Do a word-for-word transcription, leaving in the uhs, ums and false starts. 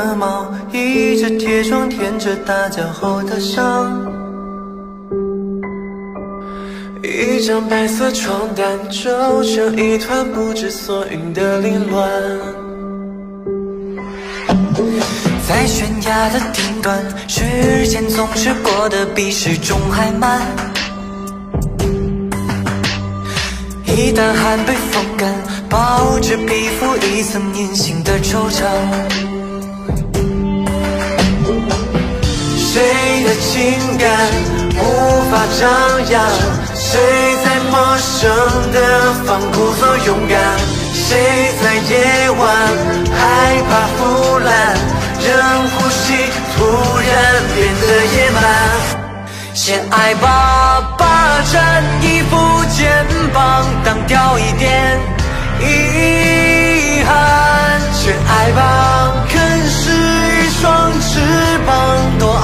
的猫，一只铁窗填着打架后的伤。一张白色床单皱成一团不知所云的凌乱，在悬崖的顶端，时间总是过得比时钟还慢。一旦汗被风干，报纸皮肤一层隐形的惆怅。谁的情感无法张扬？谁在陌生的方故作勇敢？谁在夜晚害怕腐烂，让呼吸突然变得野蛮？先爱吧，霸占一副肩膀，当掉一点遗憾。先爱吧，啃食一双翅膀，多